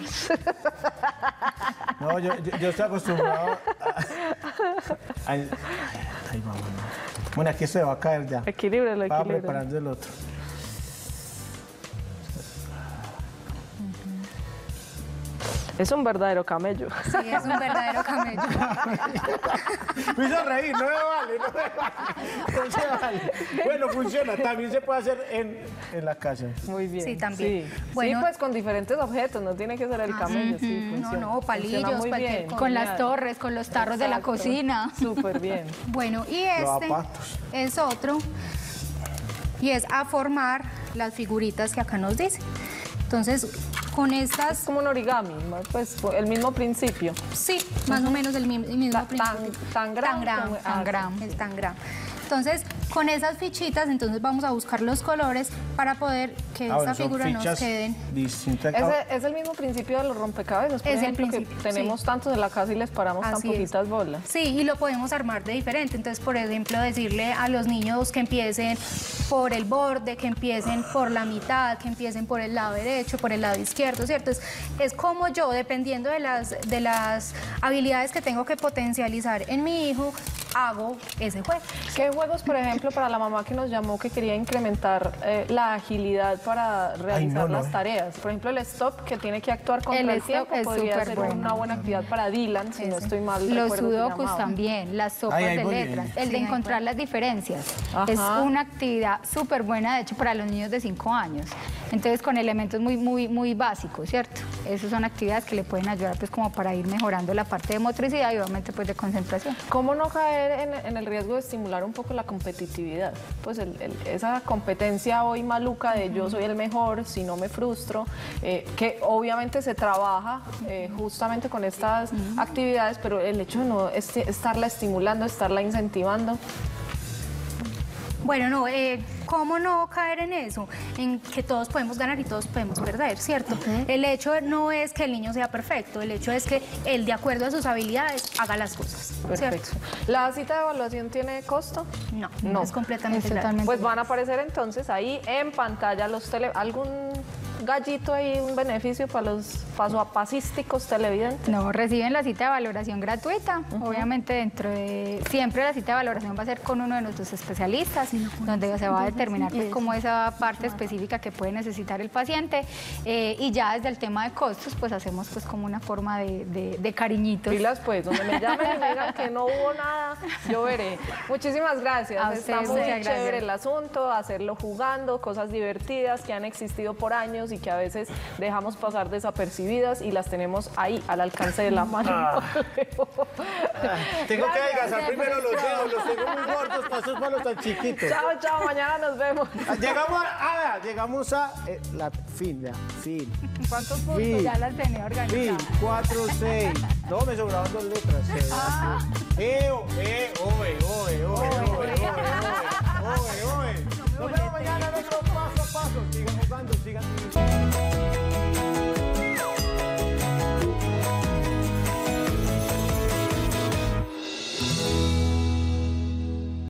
No, yo, yo, yo estoy acostumbrado a... Ay, ay, mamá. Bueno, aquí se va a caer ya. Equilíbrelo, Va equilíbrelo. preparando el otro. Es un verdadero camello. Sí, es un verdadero camello. Me hizo reír, no me vale, no me vale. No se vale. Bueno, funciona. También se puede hacer en, en la casa. Muy bien. Sí, también. Sí. Bueno. Sí, pues con diferentes objetos, no tiene que ser el camello, sí, No, funciona. no, palillos, Funciona muy cualquier bien. cosa. Con Genial. las torres, con los tarros de la Exacto. cocina. Súper bien. Bueno, y este Lavapatos. es otro. Y es a formar las figuritas que acá nos dice. Entonces, con estas, Es como un origami, pues el mismo principio. sí, más o menos el mismo, el mismo Ta- tan- principio. tangram, Tangram, como- ah, tangram, el tangram. Entonces, con esas fichitas, entonces vamos a buscar los colores para poder que Ah, bueno, esta son figura nos fichas queden. distintas. Ese es el mismo principio de los rompecabezas, por Es el ejemplo, principio, que tenemos sí. tantos en la casa y les paramos tan Así es. poquitas bolas. Sí, y lo podemos armar de diferente. Entonces, por ejemplo, decirle a los niños que empiecen por el borde, que empiecen por la mitad, que empiecen por el lado derecho, por el lado izquierdo, ¿cierto? Es, es como yo, dependiendo de las, de las habilidades que tengo que potencializar en mi hijo, hago ese juego. ¿Qué juegos, por ejemplo, para la mamá que nos llamó que quería incrementar eh, la agilidad para realizar no, no, las eh. tareas? Por ejemplo, el stop, que tiene que actuar contra El el, stop tiempo, es podría súper ser bueno. una buena actividad para Dylan, si no Ese. estoy mal. Los recuerdo que sudokus llamaba. también, las sopas Ay, ahí de voy, letras, ahí. el Sí, de ahí encontrar voy. las diferencias. Ajá. Es una actividad súper buena, de hecho, para los niños de cinco años. Entonces, con elementos muy, muy, muy básicos, ¿cierto? esas son actividades que le pueden ayudar pues como para ir mejorando la parte de motricidad y obviamente pues de concentración. ¿Cómo no caer en, en el riesgo de estimular un poco la competitividad? Pues el, el, esa competencia hoy maluca de yo soy el mejor, si no me frustro, eh, que obviamente se trabaja eh, justamente con estas actividades, pero el hecho de no est estarla estimulando, estarla incentivando. Bueno, no, eh, ¿cómo no caer en eso? En que todos podemos ganar y todos podemos perder, ¿cierto? Uh-huh. El hecho no es que el niño sea perfecto, el hecho es que él, de acuerdo a sus habilidades, haga las cosas. Perfecto. ¿Cierto? ¿La cita de evaluación tiene costo? No, no. Es completamente gratis. Pues van a aparecer entonces ahí en pantalla los tele... ¿Algún gallito ahí, un beneficio para los pasoapasísticos televidentes? No, reciben la cita de valoración gratuita. Uh-huh. Obviamente dentro de... Siempre la cita de valoración va a ser con uno de nuestros especialistas, donde se va a determinar pues, como esa parte específica que puede necesitar el paciente. Eh, y ya desde el tema de costos, pues hacemos pues como una forma de, de, de cariñitos. Pilas pues, donde me llamen y me digan que no hubo nada, yo veré. Muchísimas gracias. A Está ustedes, muy gracias. chévere el asunto, hacerlo jugando, cosas divertidas que han existido por años y que a veces dejamos pasar desapercibidas y las tenemos ahí al alcance de la mano. Ah. Tengo que adelgazar primero los dedos, los tengo muy gordos para esos malos tan chiquitos. Chao, chao, mañana nos vemos. Llegamos a, ah, llegamos a eh, la fin, ya, fin. ¿Cuántos puntos? Fin. Ya las tenía organizadas. Fin, cuatro, seis. No, me sobraban dos letras. Eh, Ah. E, O, E, O, E, O, E, O, E, O, E, O, E.